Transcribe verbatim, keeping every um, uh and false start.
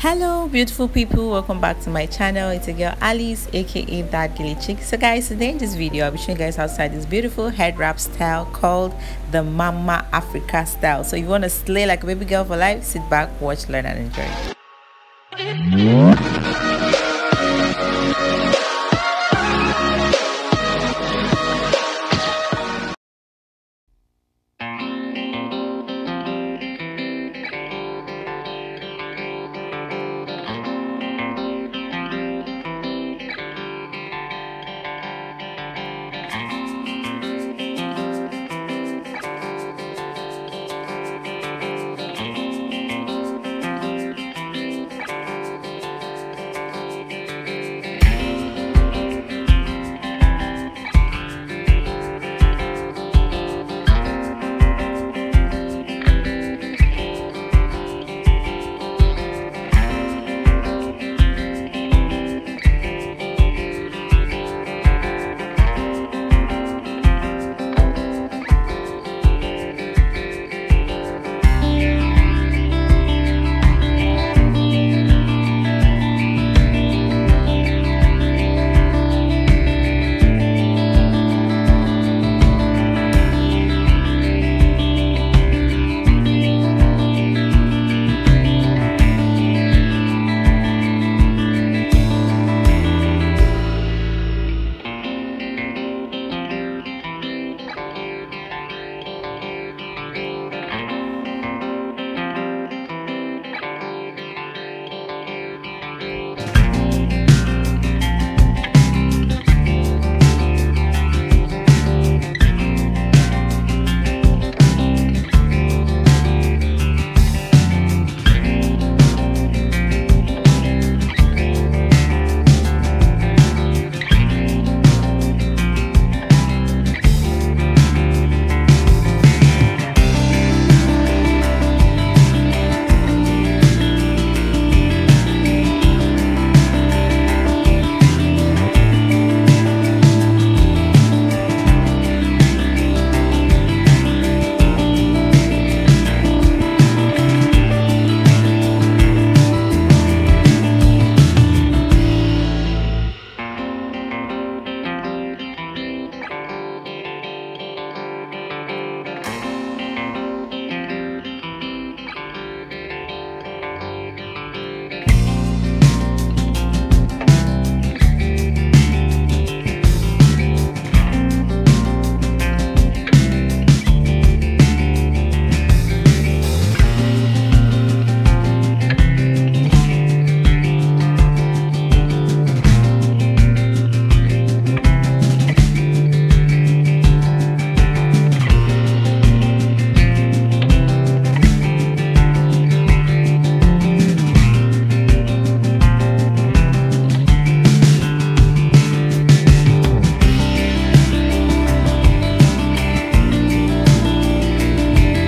Hello beautiful people, welcome back to my channel. It's a girl Alice, aka that girly chick. So guys, today in this video I'll be showing you guys outside this beautiful head wrap style called the Mama Africa style. So if you want to slay like a baby girl for life, sit back, watch, learn and enjoy.